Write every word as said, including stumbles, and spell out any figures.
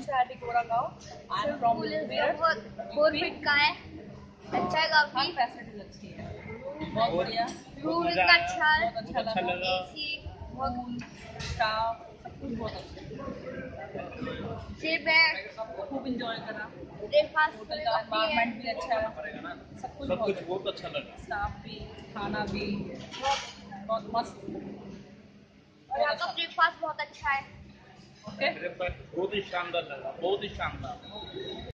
specialty Goregaon. I'm from Munger. बोरमिट का है, अच्छा है काफी, हर फैसिलिटीज अच्छी है, बहुत बढ़िया। रूम इतना अच्छा है, बहुत अच्छा लगा। एसी बहुत, स्टाफ सब कुछ बहुत अच्छा है। जे बैग खूब इंजॉय करा। ब्रेकफास्ट होटल का एनवायरनमेंट भी अच्छा है, सब कुछ सब बहुत कुछ बहुत अच्छा लगा। स्टाफ भी, खाना भी बहुत मस्त, और आपका ब्रेकफास्ट बहुत अच्छा है। ओके। बहुत ही शानदार लगा, बहुत ही शानदार।